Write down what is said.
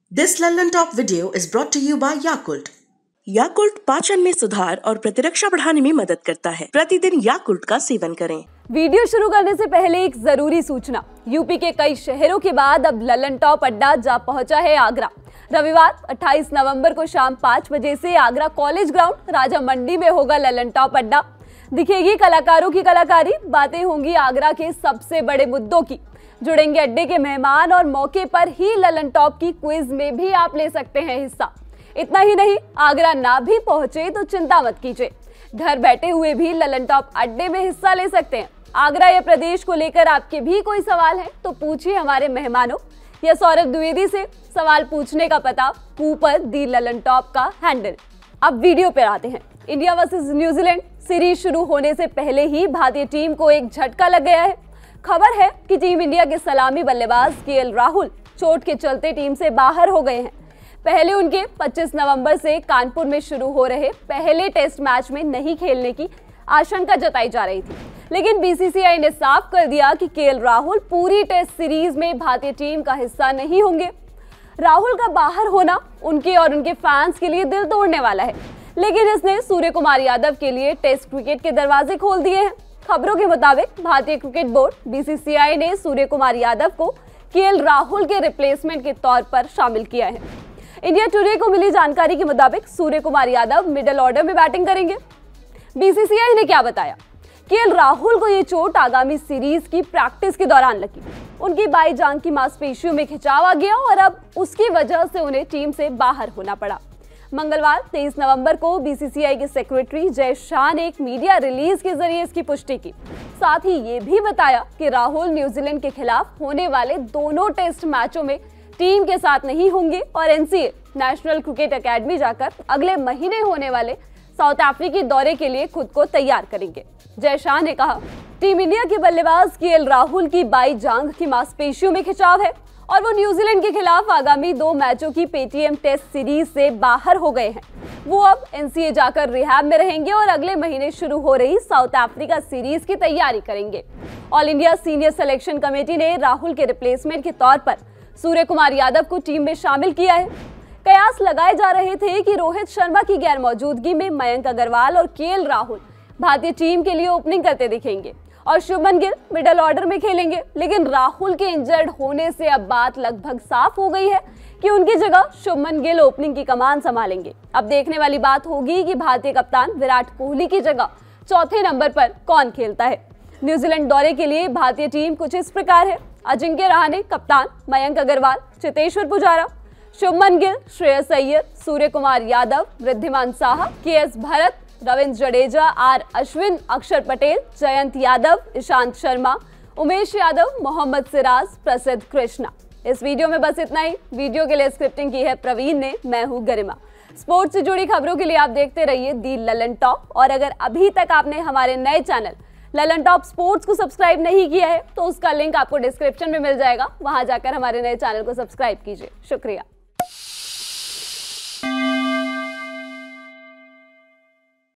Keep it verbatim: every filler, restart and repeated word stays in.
This Lallantop video is brought to you by Yakult. Yakult पाचन में सुधार और प्रतिरक्षा बढ़ाने में मदद करता है। प्रतिदिन याकुल्ट का सेवन करें। वीडियो शुरू करने से पहले एक जरूरी सूचना। यूपी के कई शहरों के बाद अब लल्लनटॉप अड्डा जा पहुंचा है आगरा। रविवार अट्ठाईस नवंबर को शाम पाँच बजे से आगरा कॉलेज ग्राउंड राजा मंडी में होगा लल्लनटॉप अड्डा। दिखेगी कलाकारों की कलाकारी, बातें होंगी आगरा के सबसे बड़े मुद्दों की, जुड़ेंगे अड्डे के मेहमान और मौके पर ही लल्लनटॉप की क्विज में भी आप ले सकते हैं हिस्सा। इतना ही नहीं, आगरा ना भी पहुंचे तो चिंता मत कीजिए, घर बैठे हुए भी लल्लनटॉप अड्डे में हिस्सा ले सकते हैं। आगरा या प्रदेश को लेकर आपके भी कोई सवाल है तो पूछिए हमारे मेहमानों या सौरभ द्विवेदी से। सवाल पूछने का पता ऊपर दी लल्लनटॉप का हैंडल। अब वीडियो पर आते हैं। इंडिया वर्सेस न्यूजीलैंड सीरीज शुरू होने से पहले ही भारतीय टीम को एक झटका लग गया है। खबर है कि टीम इंडिया के सलामी बल्लेबाज के एल राहुल चोट के चलते टीम से बाहर हो गए हैं। पहले उनके पच्चीस नवंबर से कानपुर में शुरू हो रहे पहले टेस्ट मैच में नहीं खेलने की आशंका जताई जा रही थी, लेकिन बीसीसीआई ने साफ कर दिया कि के एल राहुल पूरी टेस्ट सीरीज में भारतीय टीम का हिस्सा नहीं होंगे। राहुल का बाहर होना उनके और उनके फैंस के लिए दिल तोड़ने वाला है, लेकिन इसने सूर्यकुमार यादव के लिए टेस्ट क्रिकेट के दरवाजे खोल दिए हैं। खबरों के मुताबिक भारतीय क्रिकेट बोर्ड बीसीसीआई ने सूर्यकुमार यादव को के एल राहुल के रिप्लेसमेंट के तौर पर शामिल किया है। इंडिया टुडे को मिली जानकारी के मुताबिक सूर्यकुमार यादव मिडिल ऑर्डर में बैटिंग करेंगे। बीसीसीआई ने क्या बताया, के एल राहुल को ये चोट आगामी सीरीज की प्रैक्टिस के दौरान लगी। उनकी बाई जांघ की मांसपेशियों में खिंचाव आ गया और अब उसकी वजह से उन्हें टीम से बाहर होना पड़ा। मंगलवार तेईस नवंबर को बीसीसीआई के सेक्रेटरी जय शाह ने एक मीडिया रिलीज के जरिए इसकी पुष्टि की। साथ ही ये भी बताया कि राहुल न्यूजीलैंड के खिलाफ होने वाले दोनों टेस्ट मैचों में टीम के साथ नहीं होंगे और एनसीए नेशनल क्रिकेट एकेडमी जाकर अगले महीने होने वाले साउथ अफ्रीकी दौरे के लिए खुद को तैयार करेंगे। जय शाह ने कहा, टीम इंडिया के बल्लेबाज के एल राहुल की बाई जांघ की मांसपेशियों में खिंचाव है और वो न्यूजीलैंड के खिलाफ आगामी दो मैचों की पेटीएम टेस्ट सीरीज से बाहर हो गए हैं। वो अब एनसीए जाकर रिहैब में रहेंगे और अगले महीने शुरू हो रही साउथ अफ्रीका सीरीज की तैयारी करेंगे। All India senior selection committee ने राहुल के रिप्लेसमेंट के तौर पर सूर्यकुमार यादव को टीम में शामिल किया है। कयास लगाए जा रहे थे कि रोहित शर्मा की गैर मौजूदगी में मयंक अग्रवाल और के एल राहुल भारतीय टीम के लिए ओपनिंग करते दिखेंगे और शुभमन गिल मिडिल ऑर्डर में खेलेंगे, लेकिन राहुल के इंजर्ड होने से अब बात लगभग साफ हो गई है कि उनकी जगह शुभमन गिल ओपनिंग की कमान संभालेंगे। अब देखने वाली बात होगी कि भारतीय कप्तान विराट कोहली की जगह चौथे नंबर पर कौन खेलता है। न्यूजीलैंड दौरे के लिए भारतीय टीम कुछ इस प्रकार है। अजिंक्य रहाणे कप्तान, Mayank Agarwal, Cheteshwar Pujara, Shubman Gill, Shreyas Iyer, Suryakumar Yadav, Wriddhiman Saha, K S Bharat, Ravindra Jadeja, R Ashwin, Axar Patel, Jayant Yadav, Ishant Sharma, Umesh Yadav, Mohammad Siraj, प्रसिद्ध कृष्णा। इस वीडियो में बस इतना ही। वीडियो के लिए स्क्रिप्टिंग की है प्रवीण ने, मैं हूँ गरिमा। स्पोर्ट्स से जुड़ी खबरों के लिए आप देखते रहिए दी लल्लनटॉप। और अगर अभी तक आपने हमारे नए चैनल लल्लनटॉप स्पोर्ट्स को सब्सक्राइब नहीं किया है तो उसका लिंक आपको डिस्क्रिप्शन में मिल जाएगा, वहां जाकर हमारे नए चैनल को सब्सक्राइब कीजिए। शुक्रिया।